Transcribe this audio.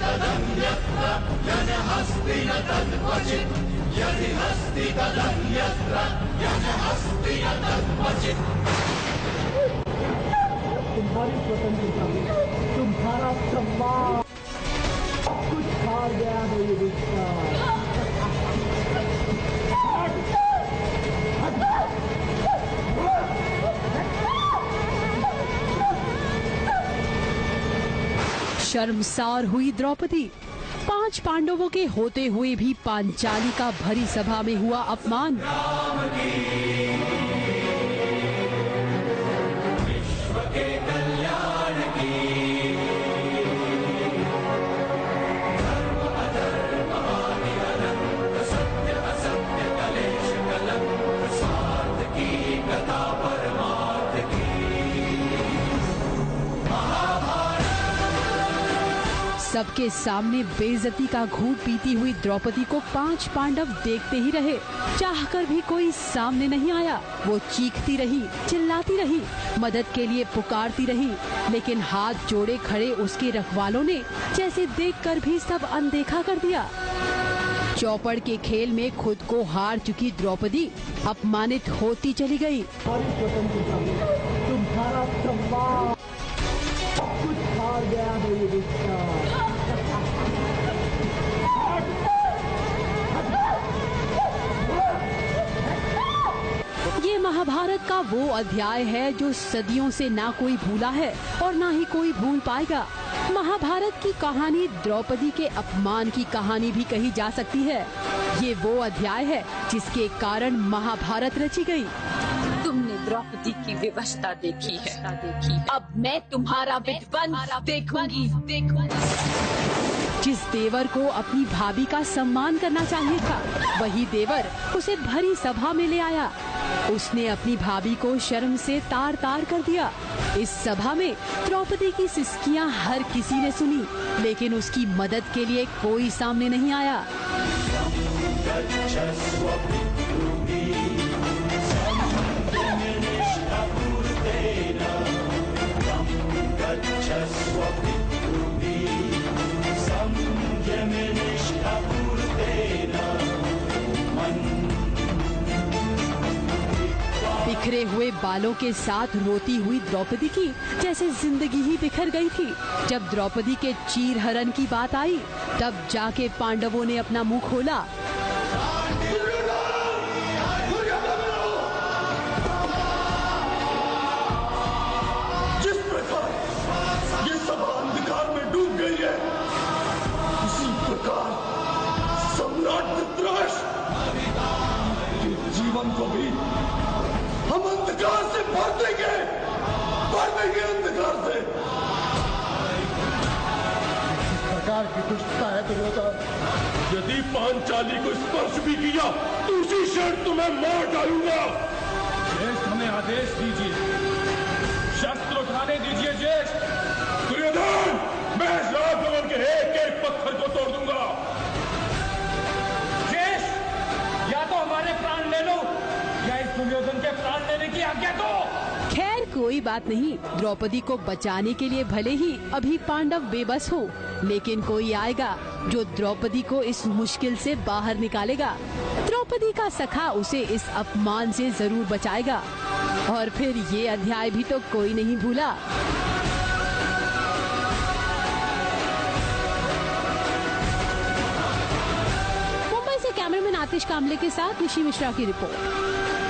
तदन्यत्र यन हस्ति न तद्वचित् यदि हस्ति तदन्यत्र यन हस्ति न तद्वचित्। तुम्हारी स्वतंत्रता, तुम्हारा सम्मान कुछ खा गया है ये रिश्ता। शर्मसार हुई द्रौपदी। 5 पांडवों के होते हुए भी पांचाली का भरी सभा में हुआ अपमान। सबके सामने बेइज्जती का घूंट पीती हुई द्रौपदी को 5 पांडव देखते ही रहे। चाहकर भी कोई सामने नहीं आया। वो चीखती रही, चिल्लाती रही, मदद के लिए पुकारती रही, लेकिन हाथ जोड़े खड़े उसके रखवालों ने जैसे देखकर भी सब अनदेखा कर दिया। चौपड़ के खेल में खुद को हार चुकी द्रौपदी अपमानित होती चली गई। तुम्हारा सम्मान कुछ खा गया है ये रिश्ता। ये महाभारत का वो अध्याय है जो सदियों से ना कोई भूला है और ना ही कोई भूल पाएगा। महाभारत की कहानी द्रौपदी के अपमान की कहानी भी कही जा सकती है। ये वो अध्याय है जिसके कारण महाभारत रची गई। तुमने द्रौपदी की विवशता देखी है, अब मैं तुम्हारा विध्वंस देखूंगी। जिस देवर को अपनी भाभी का सम्मान करना चाहिए था, वही देवर उसे भरी सभा में ले आया। उसने अपनी भाभी को शर्म से तार तार कर दिया। इस सभा में द्रौपदी की सिसकियां हर किसी ने सुनी, लेकिन उसकी मदद के लिए कोई सामने नहीं आया। बिखरे हुए बालों के साथ रोती हुई द्रौपदी की जैसे जिंदगी ही बिखर गई थी। जब द्रौपदी के चीरहरण की बात आई, तब जाके पांडवों ने अपना मुंह खोला। जिस प्रकार ये सभा अंधकार में डूब गई है, उसी प्रकार सम्राट धृतराष्ट्र के जीवन को भी हम अंधकार से भर देंगे अंधकार से। इस प्रकार की दुष्टता है दुर्योधन। यदि पांचाली को स्पर्श भी किया तो उसी क्षण तुम्हें मार डालूंगा। ज्येष्ठ, हमें आदेश दीजिए, शस्त्र उठाने दीजिए ज्येष्ठ। दुर्योधन, मैं इस राजभवन के एक एक पत्थर को तोड़ दूंगा। ज्येष्ठ, या तो हमारे प्राण ले लो या इस दुर्योधन के प्राण लेने की आज्ञा दो। खैर कोई बात नहीं। द्रौपदी को बचाने के लिए भले ही अभी पांडव बेबस हो, लेकिन कोई आएगा जो द्रौपदी को इस मुश्किल से बाहर निकालेगा। द्रौपदी का सखा उसे इस अपमान से जरूर बचाएगा। और फिर ये अध्याय भी तो कोई नहीं भूला। मुंबई से कैमरामैन आतिश कामले के साथ निशी मिश्रा की रिपोर्ट।